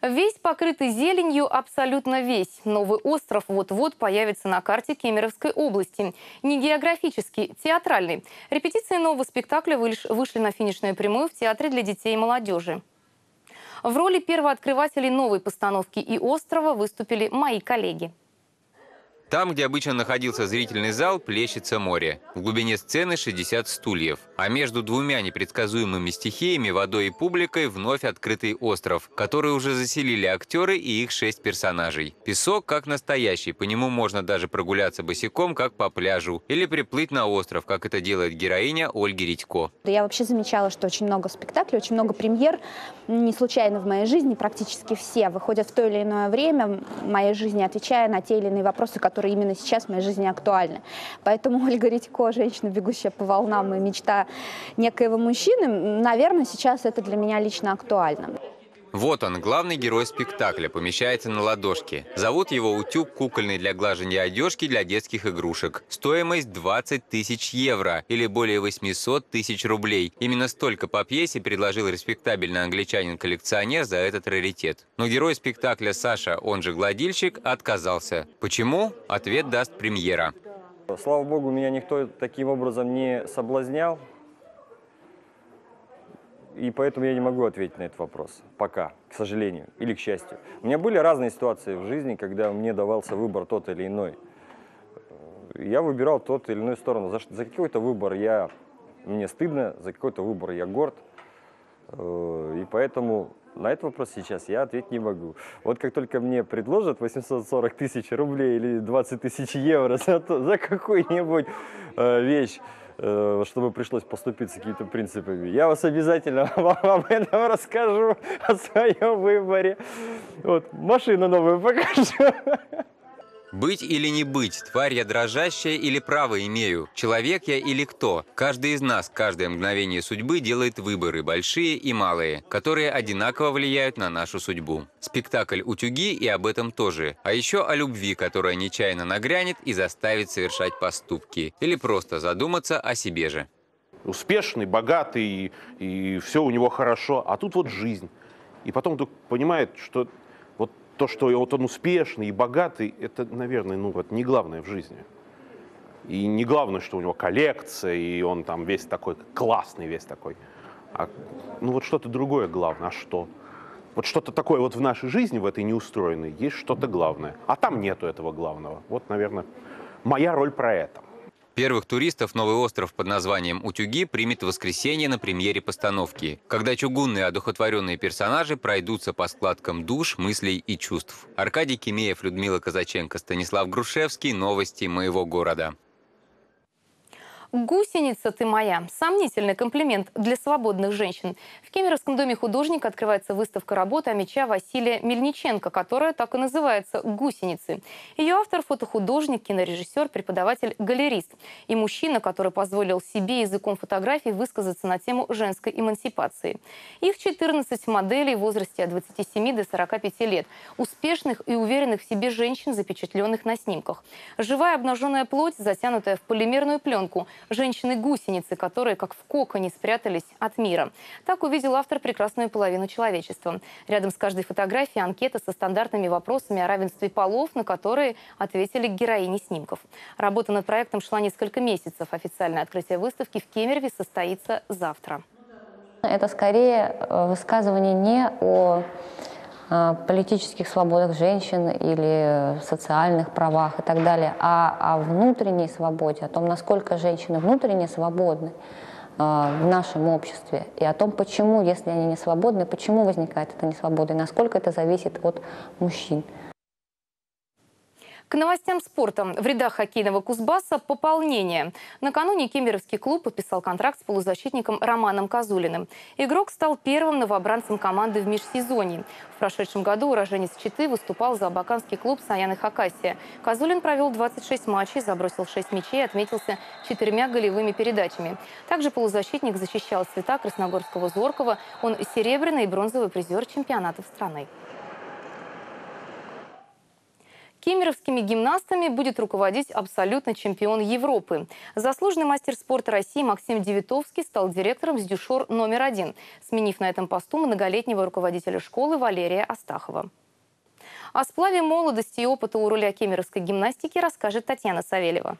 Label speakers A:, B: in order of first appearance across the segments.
A: Весь покрытый зеленью, абсолютно весь. Новый остров вот-вот появится на карте Кемеровской области. Не географический, театральный. Репетиции нового спектакля вышли на финишную прямую в Театре для детей и молодежи. В роли первооткрывателей новой постановки и острова выступили мои коллеги.
B: Там, где обычно находился зрительный зал, плещется море. В глубине сцены 60 стульев. А между двумя непредсказуемыми стихиями, водой и публикой, вновь открытый остров, который уже заселили актеры и их 6 персонажей. Песок как настоящий, по нему можно даже прогуляться босиком, как по пляжу. Или приплыть на остров, как это делает героиня Ольги Редько.
C: Я вообще замечала, что очень много спектаклей, очень много премьер. Не случайно в моей жизни практически все выходят в то или иное время в моей жизни, отвечая на те или иные вопросы, которые именно сейчас в моей жизни актуальны. Поэтому Ольга Редько, женщина, бегущая по волнам, и мечта некоего мужчины, наверное, сейчас это для меня лично актуально.
B: Вот он, главный герой спектакля, помещается на ладошке. Зовут его утюг кукольный для глажения одежки для детских игрушек. Стоимость 20 тысяч евро или более 800 тысяч рублей. Именно столько по пьесе предложил респектабельный англичанин-коллекционер за этот раритет. Но герой спектакля Саша, он же гладильщик, отказался. Почему? Ответ даст премьера.
D: Слава богу, меня никто таким образом не соблазнял. И поэтому я не могу ответить на этот вопрос. Пока, к сожалению, или к счастью. У меня были разные ситуации в жизни, когда мне давался выбор тот или иной. Я выбирал тот или иную сторону. За какой-то выбор мне стыдно, за какой-то выбор я горд. И поэтому на этот вопрос сейчас я ответить не могу. Вот как только мне предложат 840 тысяч рублей или 20 тысяч евро за какую-нибудь вещь, чтобы пришлось поступиться какими-то принципами, я вас обязательно вам об этом расскажу, о своем выборе. Вот, машину новую покажу.
B: Быть или не быть, тварь я дрожащая или право имею, человек я или кто? Каждый из нас, каждое мгновение судьбы делает выборы, большие и малые, которые одинаково влияют на нашу судьбу. Спектакль «Утюги» и об этом тоже. А еще о любви, которая нечаянно нагрянет и заставит совершать поступки. Или просто задуматься о себе же.
E: Успешный, богатый, и все у него хорошо, а тут вот жизнь. И потом вдруг понимает, что то, что он успешный и богатый, это, наверное, не главное в жизни. И не главное, что у него коллекция, и он там весь такой классный, весь такой. А вот что-то другое главное. А что? Вот что-то такое вот в нашей жизни, в этой неустроенной, есть что-то главное. А там нету этого главного. Вот, наверное, моя роль про это.
B: Первых туристов новый остров под названием «Утюги» примет в воскресенье на премьере постановки, когда чугунные одухотворенные персонажи пройдутся по складкам душ, мыслей и чувств. Аркадий Кимеев, Людмила Казаченко, Станислав Грушевский. Новости моего города.
A: «Гусеница ты моя» – сомнительный комплимент для свободных женщин. В Кемеровском доме художника открывается выставка работы о меча Василия Мельниченко, которая так и называется «Гусеницы». Ее автор – фотохудожник, кинорежиссер, преподаватель, галерист. И мужчина, который позволил себе языком фотографий высказаться на тему женской эмансипации. Их 14 моделей в возрасте от 27 до 45 лет. Успешных и уверенных в себе женщин, запечатленных на снимках. Живая обнаженная плоть, затянутая в полимерную пленку – женщины-гусеницы, которые, как в коконе, спрятались от мира. Так увидел автор прекрасную половину человечества. Рядом с каждой фотографией анкета со стандартными вопросами о равенстве полов, на которые ответили героини снимков. Работа над проектом шла несколько месяцев. Официальное открытие выставки в Кемерове состоится завтра.
F: Это скорее высказывание не о политических свободах женщин или социальных правах и так далее, а о внутренней свободе, о том, насколько женщины внутренне свободны в нашем обществе, и о том, почему, если они не свободны, почему возникает эта несвобода, и насколько это зависит от мужчин.
A: К новостям спорта. В рядах хоккейного Кузбасса пополнение. Накануне кемеровский клуб подписал контракт с полузащитником Романом Козулиным. Игрок стал первым новобранцем команды в межсезонье. В прошедшем году уроженец Читы выступал за абаканский клуб «Саяны Хакасия». Козулин провел 26 матчей, забросил 6 мячей и отметился 4 голевыми передачами. Также полузащитник защищал цвета красногорского Зоркова. Он серебряный и бронзовый призер чемпионатов страны. Кемеровскими гимнастами будет руководить абсолютно чемпион Европы. Заслуженный мастер спорта России Максим Девитовский стал директором с дюшор номер 1, сменив на этом посту многолетнего руководителя школы Валерия Астахова. О сплаве молодости и опыта у руля кемеровской гимнастики расскажет Татьяна Савельева.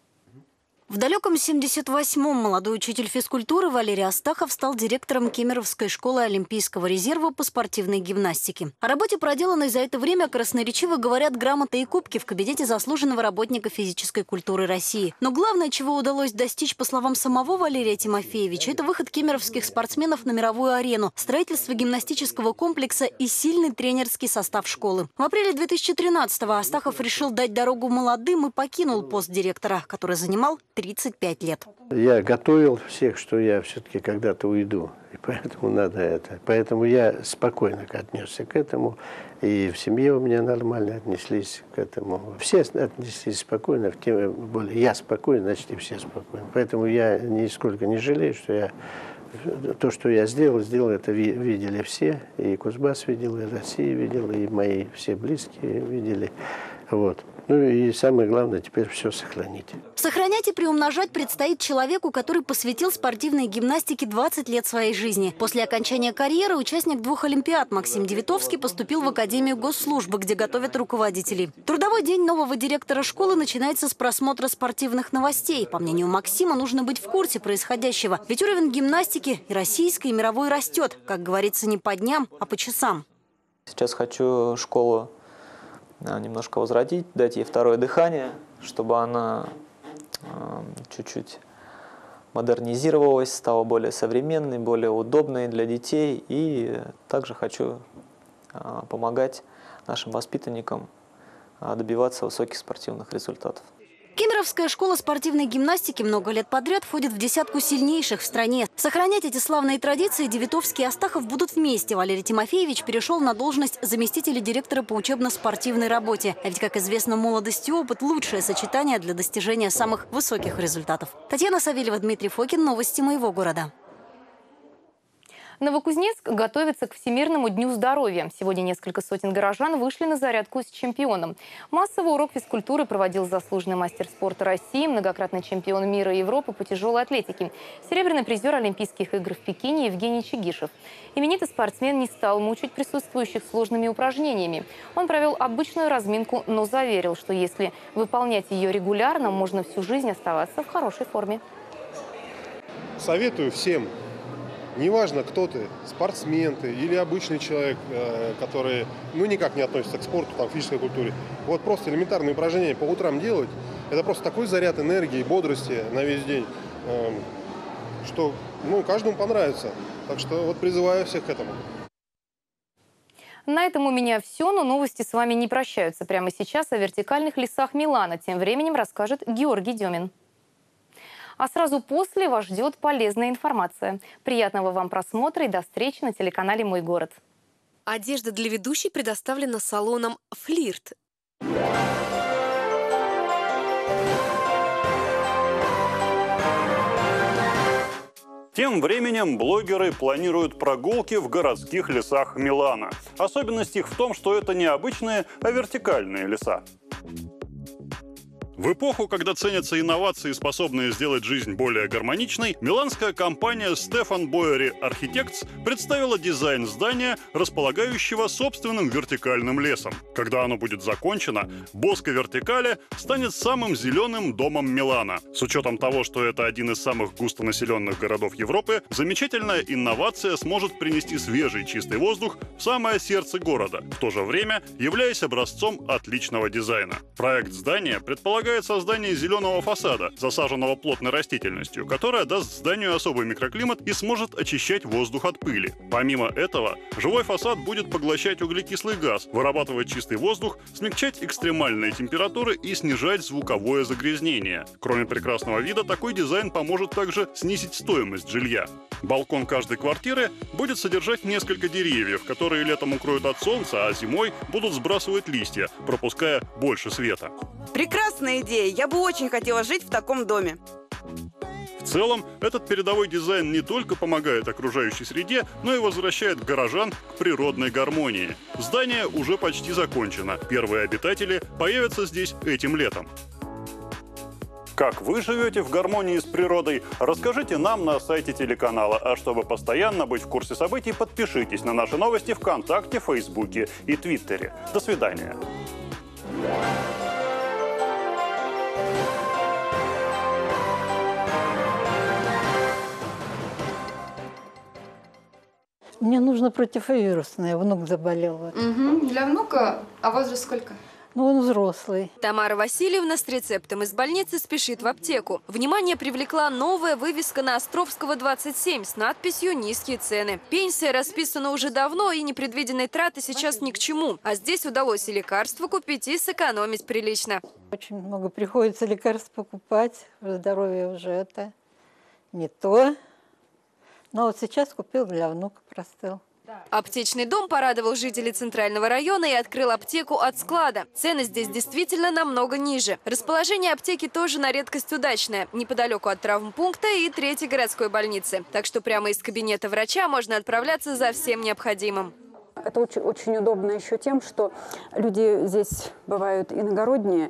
G: В далеком 78-м молодой учитель физкультуры Валерий Астахов стал директором Кемеровской школы Олимпийского резерва по спортивной гимнастике. О работе, проделанной за это время, красноречиво говорят грамоты и кубки в кабинете заслуженного работника физической культуры России. Но главное, чего удалось достичь, по словам самого Валерия Тимофеевича, это выход кемеровских спортсменов на мировую арену, строительство гимнастического комплекса и сильный тренерский состав школы. В апреле 2013-го Астахов решил дать дорогу молодым и покинул пост директора, который занимал 35 лет.
H: Я готовил всех, что я все-таки когда-то уйду, и поэтому надо это. Поэтому я спокойно отнесся к этому, и в семье у меня нормально отнеслись к этому. Все отнеслись спокойно, тем более я спокойно, значит и все спокойно. Поэтому я нисколько не жалею, что то, что я сделал, это видели все, и Кузбасс видел, и Россия видела, и мои все близкие видели. Вот. Ну и самое главное, теперь все сохранить.
G: Сохранять и приумножать предстоит человеку, который посвятил спортивной гимнастике 20 лет своей жизни. После окончания карьеры участник 2 олимпиад Максим Девитовский поступил в Академию госслужбы, где готовят руководителей. Трудовой день нового директора школы начинается с просмотра спортивных новостей. По мнению Максима, нужно быть в курсе происходящего. Ведь уровень гимнастики и российской, и мировой растет. Как говорится, не по дням, а по часам.
I: Сейчас хочу школу немножко возродить, дать ей второе дыхание, чтобы она чуть-чуть модернизировалась, стала более современной, более удобной для детей. И также хочу помогать нашим воспитанникам добиваться высоких спортивных результатов.
G: Кемеровская школа спортивной гимнастики много лет подряд входит в десятку сильнейших в стране. Сохранять эти славные традиции Девитовский и Астахов будут вместе. Валерий Тимофеевич перешел на должность заместителя директора по учебно-спортивной работе. А ведь, как известно, молодость и опыт – лучшее сочетание для достижения самых высоких результатов. Татьяна Савельева, Дмитрий Фокин. Новости моего города.
A: Новокузнецк готовится к Всемирному дню здоровья. Сегодня несколько сотен горожан вышли на зарядку с чемпионом. Массовый урок физкультуры проводил заслуженный мастер спорта России, многократный чемпион мира и Европы по тяжелой атлетике, серебряный призер Олимпийских игр в Пекине Евгений Чигишев. Именитый спортсмен не стал мучить присутствующих сложными упражнениями. Он провел обычную разминку, но заверил, что если выполнять ее регулярно, можно всю жизнь оставаться в хорошей форме.
J: Советую всем. Неважно, кто ты, спортсмен ты или обычный человек, который никак не относится к спорту, к физической культуре. Вот просто элементарные упражнения по утрам делать, это просто такой заряд энергии, бодрости на весь день, что каждому понравится. Так что вот призываю всех к этому.
A: На этом у меня все, но новости с вами не прощаются. Прямо сейчас о вертикальных лесах Милана тем временем расскажет Георгий Демин. А сразу после вас ждет полезная информация. Приятного вам просмотра и до встречи на телеканале «Мой город».
K: Одежда для ведущей предоставлена салоном «Флирт».
L: Тем временем блогеры планируют прогулки в городских лесах Милана. Особенность их в том, что это не обычные, а вертикальные леса. В эпоху, когда ценятся инновации, способные сделать жизнь более гармоничной, миланская компания Stefan Boeri Architects представила дизайн здания, располагающего собственным вертикальным лесом. Когда оно будет закончено, Боско Вертикале станет самым зеленым домом Милана. С учетом того, что это один из самых густонаселенных городов Европы, замечательная инновация сможет принести свежий чистый воздух в самое сердце города, в то же время являясь образцом отличного дизайна. Проект здания предполагает создание зеленого фасада, засаженного плотной растительностью, которая даст зданию особый микроклимат и сможет очищать воздух от пыли. Помимо этого, живой фасад будет поглощать углекислый газ, вырабатывать чистый воздух, смягчать экстремальные температуры и снижать звуковое загрязнение. Кроме прекрасного вида, такой дизайн поможет также снизить стоимость жилья. Балкон каждой квартиры будет содержать несколько деревьев, которые летом укроют от солнца, а зимой будут сбрасывать листья, пропуская больше света.
M: Прекрасная идея! Я бы очень хотела жить в таком доме.
L: В целом, этот передовой дизайн не только помогает окружающей среде, но и возвращает горожан к природной гармонии. Здание уже почти закончено. Первые обитатели появятся здесь этим летом. Как вы живете в гармонии с природой, расскажите нам на сайте телеканала. А чтобы постоянно быть в курсе событий, подпишитесь на наши новости ВКонтакте, Фейсбуке и Твиттере. До свидания.
M: Мне нужно противовирусное. Внук заболел.
N: Угу. Для внука, а возраст сколько?
M: Ну, он взрослый.
K: Тамара Васильевна с рецептом из больницы спешит в аптеку. Внимание привлекла новая вывеска на Островского, 27 с надписью «Низкие цены». Пенсия расписана уже давно, и непредвиденные траты сейчас ни к чему. А здесь удалось и лекарства купить, и сэкономить прилично.
M: Очень много приходится лекарств покупать. Здоровье уже это не то. Но вот сейчас купил для внука, простыл.
K: Аптечный дом порадовал жителей Центрального района и открыл аптеку от склада. Цены здесь действительно намного ниже. Расположение аптеки тоже на редкость удачное. Неподалеку от травмпункта и 3-й городской больницы. Так что прямо из кабинета врача можно отправляться за всем необходимым.
O: Это очень удобно еще тем, что люди здесь бывают иногородние.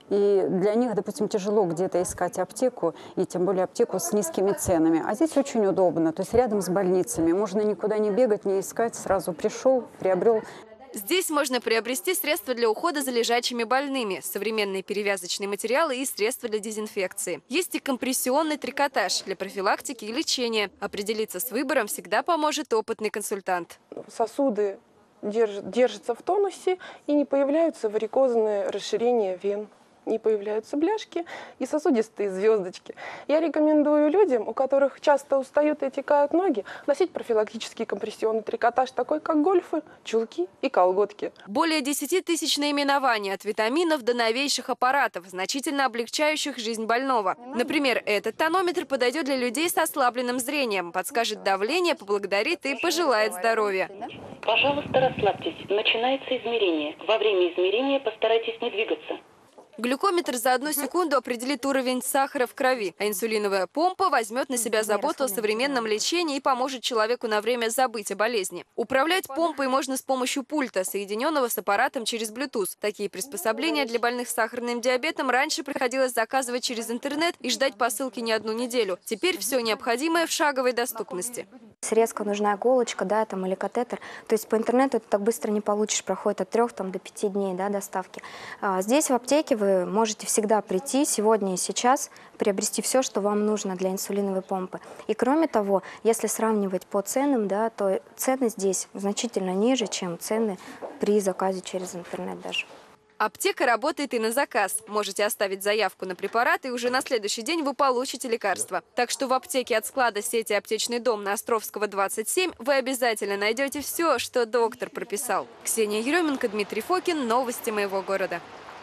O: И для них, допустим, тяжело где-то искать аптеку, и тем более аптеку с низкими ценами. А здесь очень удобно, то есть рядом с больницами. Можно никуда не бегать, не искать, сразу пришел, приобрел.
K: Здесь можно приобрести средства для ухода за лежачими больными, современные перевязочные материалы и средства для дезинфекции. Есть и компрессионный трикотаж для профилактики и лечения. Определиться с выбором всегда поможет опытный консультант.
P: Сосуды держатся в тонусе и не появляются варикозные расширения вен. Не появляются бляшки и сосудистые звездочки. Я рекомендую людям, у которых часто устают и отекают ноги, носить профилактический компрессионный трикотаж, такой как гольфы, чулки и колготки.
K: Более 10 тысяч наименований от витаминов до новейших аппаратов, значительно облегчающих жизнь больного. Например, этот тонометр подойдет для людей с ослабленным зрением, подскажет давление, поблагодарит и пожелает здоровья.
Q: Пожалуйста, расслабьтесь. Начинается измерение. Во время измерения постарайтесь не двигаться.
K: Глюкометр за 1 секунду определит уровень сахара в крови, а инсулиновая помпа возьмет на себя заботу о современном лечении и поможет человеку на время забыть о болезни. Управлять помпой можно с помощью пульта, соединенного с аппаратом через Bluetooth. Такие приспособления для больных с сахарным диабетом раньше приходилось заказывать через интернет и ждать посылки не 1 неделю. Теперь все необходимое в шаговой доступности.
R: Резко нужна иголочка, да, там, или катетер. То есть по интернету это так быстро не получишь, проходит от 3 до 5 дней, да, доставки. Здесь в аптеке вы можете всегда прийти сегодня и сейчас, приобрести все, что вам нужно для инсулиновой помпы. И кроме того, если сравнивать по ценам, да, то цены здесь значительно ниже, чем цены при заказе через интернет даже.
K: Аптека работает и на заказ. Можете оставить заявку на препарат, и уже на следующий день вы получите лекарство. Так что в аптеке от склада сети «Аптечный дом» на Островского, 27 вы обязательно найдете все, что доктор прописал. Ксения Еременко, Дмитрий Фокин. Новости моего города.